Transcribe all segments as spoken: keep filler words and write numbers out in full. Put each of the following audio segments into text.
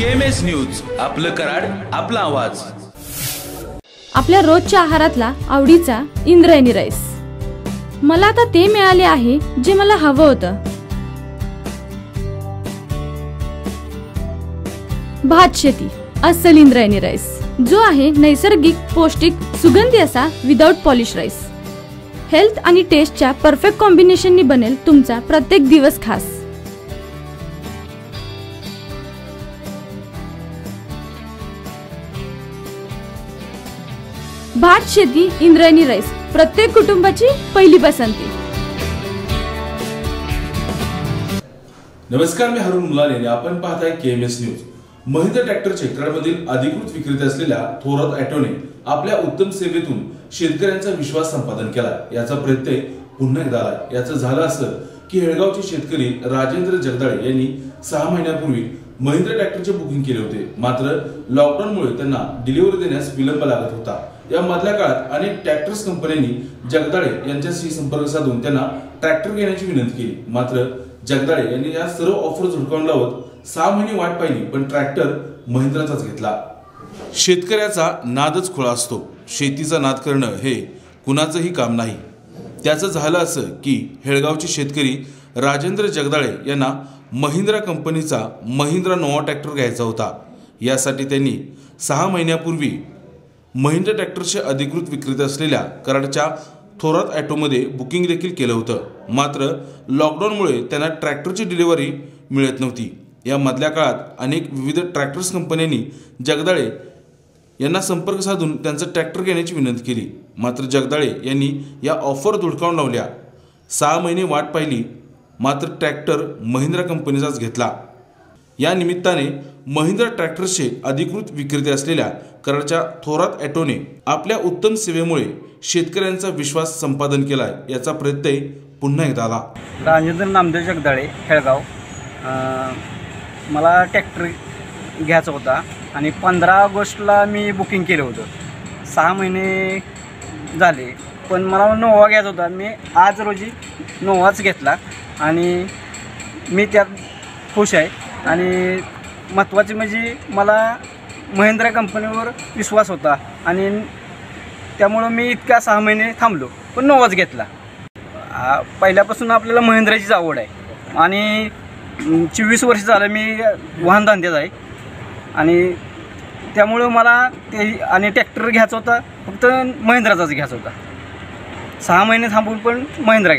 KMS news, आपलं कराड, आपला आवाज। आपल्या रोजच्या आहारातला आवडीचा इंद्रायणी राईस। मला आता ते मिळाले आहे जे मला हवं होतं। भात शेती अस्सल इंद्रायणी राईस, जो आहे नैसर्गिक, पौष्टिक, सुगंधी असा विदाउट पॉलिश राईस। हेल्थ आणि टेस्टच्या परफेक्ट कॉम्बिनेशननी बनेल तुमचा प्रत्येक दिवस खास। भात शेती इंद्रायणी राईस, प्रत्येक कुटुंबाची पहिली पसंती। नमस्कार, मी हरुण मुलानी आणि आपण पाहताय केएमएस न्यूज। महिंद्रा ट्रॅक्टरचे कराडमधील अधिकृत विक्रेते असलेल्या थोरात ऑटोने आपल्या उत्तम सेवेतून शेतकऱ्यांचा विश्वास संपादन केला। याचा प्रत्यय पुन्हा एकदा आला। याचं झालं असं की हेळगावचे शेतकरी राजेंद्र जगदाळे यांनी सहा महिन्यापूर्वी महिंद्रा ट्रॅक्टरचे बुकिंग केले होते, मात्र लॉकडाऊनमुळे त्यांना डिलिव्हरी देण्यास विलंब लागत होता। या मधल्या काळात अनेक ट्रॅक्टर्स कंपन्यांनी जगदाळे यांच्याशी संपर्क साधून त्यांना ट्रॅक्टर घेण्याची विनंती केली, मात्र जगदाळे यांनी या सर्व ऑफर झुडकावून लावत सहा महिने वाट पाहिली, पण ट्रॅक्टर महिंद्राचाच घेतला। शेतकऱ्याचा नादच खुळा असतो। शेतीचा नाद करणं हे कुणाचंही काम नाही। त्याचं झालं असं की हेळगावचे शेतकरी राजेंद्र जगदाळे यांना महिंद्रा कंपनीचा महिंद्रा नोवा ट्रॅक्टर घ्यायचा होता। यासाठी त्यांनी सहा महिन्यापूर्वी महिंद्रा ट्रॅक्टरचे अधिकृत विक्रेते असलेल्या कराडच्या थोरात ऑटोमध्ये बुकिंग देखील केलं होतं, मात्र लॉकडाऊनमुळे त्यांना ट्रॅक्टरची डिलिव्हरी मिळत नव्हती। या मधल्या काळात अनेक विविध ट्रॅक्टर्स कंपन्यांनी जगदाळे यांना संपर्क साधून त्यांचं ट्रॅक्टर घेण्याची विनंती केली, मात्र जगदाळे यांनी या ऑफर धुडकावून लावल्या। सहा महिने वाट पाहिली, मात्र ट्रॅक्टर महिंद्रा कंपनीचाच घेतला। या निमित्ताने महिंद्रा ट्रॅक्टर्सचे अधिकृत विक्रेते असलेल्या कराडच्या थोरात ऑटोने आपल्या उत्तम सेवेमुळे शेतकऱ्यांचा विश्वास संपादन केलाय। याचा प्रत्यय पुन्हा एकदा आला। राजेंद्र नामदेव जगदाळे, हेळगाव। मला ट्रॅक्टर घ्यायचा होता आणि पंधरा ऑगस्टला मी बुकिंग केलं होतं। सहा महिने झाले, पण मला नोवा घ्यायचा होता। मी आज रोजी नोवाच घेतला आणि मी त्यात खुश आहे। आणि महत्त्वाचे म्हणजे मला महिंद्रा कंपनीवर विश्वास होता आणि त्यामुळं मी इतक्या सहा महिने थांबलो, पण नोवाच घेतला। पहिल्यापासून आपल्याला महिंद्राचीच आवड आहे आणि चोवीस वर्ष झालं मी वाहनधंद्यात आहे आणि त्यामुळं मला ते आणि ट्रॅक्टर घ्यायचा होता, फक्त महिंद्राचाच घ्यायचा होता। सहा महिने थांबून पण महिंद्रा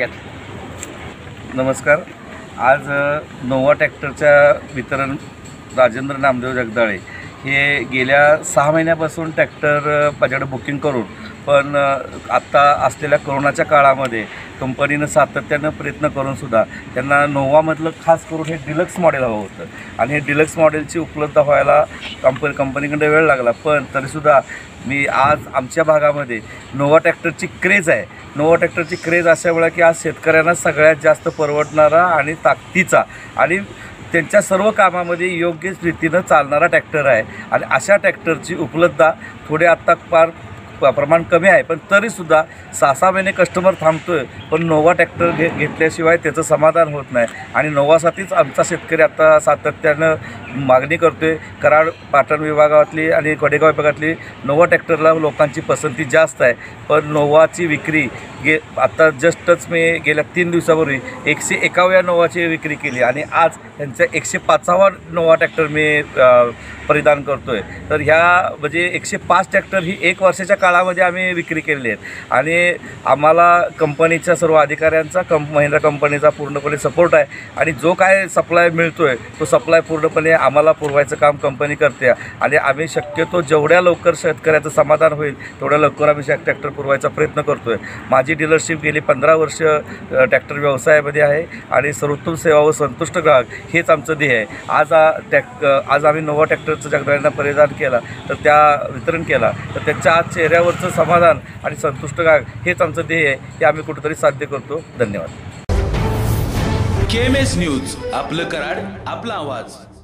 घेतला। नमस्कार, आज नोवा ट्रॅक्टरच्या वितरण राजेंद्र नामदेव जगदाळे हे गेल्या सहा महिन्यापासून ट्रॅक्टर माझ्याकडे बुकिंग करून, पण आत्ता असलेल्या कोरोनाच्या काळामध्ये कंपनीनं सातत्यानं प्रयत्न करूनसुद्धा त्यांना नोवामधलं खास करून हे डिलक्स मॉडेल हवं होतं आणि हे डिलक्स मॉडेलची उपलब्ध व्हायला कंपनी कंपनीकडे वेळ लागला, पण तरीसुद्धा मी आज आमच्या भागामध्ये नोवा ट्रॅक्टरची क्रेज आहे। नोवा ट्रॅक्टरची क्रेज अशा वेळा की आज शेतकऱ्यांना सगळ्यात जास्त परवडणारा आणि ताकदीचा आणि त्यांच्या सर्व कामामध्ये योग्य रीतीनं चालणारा ट्रॅक्टर आहे आणि अशा ट्रॅक्टरची उपलब्धता थोडे आत्ता फार प्रमाण कमी आहे, पण तरीसुद्धा सहा सहा महिने कस्टमर थांबतो आहे, पण नोवा ट्रॅक्टर घे घेतल्याशिवाय त्याचं समाधान होत नाही आणि नोवासाठीच आमचा शेतकरी आता सातत्यानं मागणी करतो आहे। कराड पाटण विभागातली आणि कडेगाव विभागातली नोवा ट्रॅक्टरला लोकांची पसंती जास्त आहे, पण नोवाची विक्री गे आता जस्टच मी गेल्या तीन दिवसापूर्वी एकशे एकाव्या नोवाची विक्री केली आणि आज त्यांचा एकशे पाचावा नोवा ट्रॅक्टर मी परिधान करतो आहे। तर ह्या म्हणजे एकशे पाच ट्रॅक्टर ही एक वर्षाच्या काळामध्ये आम्ही विक्री केलेली आहेत आणि आम्हाला कंपनीच्या सर्व अधिकाऱ्यांचा कंप महिंद्रा कंपनीचा पूर्णपणे सपोर्ट आहे आणि जो काय सप्लाय मिळतो आहे तो सप्लाय पूर्णपणे आम्हाला पुरवायचं काम कंपनी करते आणि आम्ही शक्यतो जेवढ्या लवकर शेतकऱ्याचं समाधान होईल तेवढ्या लवकर आम्ही ट्रॅक्टर पुरवायचा प्रयत्न करतो आहे। माझी डीलरशिप गेली पंधरा वर्ष ट्रॅक्टर व्यवसायामध्ये आहे आणि सर्वोत्तम सेवा व संतुष्ट ग्राहक हेच आमचं ध्येय आहे। आज ट्रॅक आज आम्ही नोवा ट्रॅक्टरचं जगदाळ्यांना परिधान केला, तर त्या वितरण केला, तर त्यांच्या आज चेहऱ्यावरचं समाधान आणि संतुष्ट ग्राहक हेच आमचं ध्येय आहे, हे आम्ही कुठेतरी साध्य करतो। धन्यवाद। केएमएस न्यूज, आपलं कराड, आपला आवाज।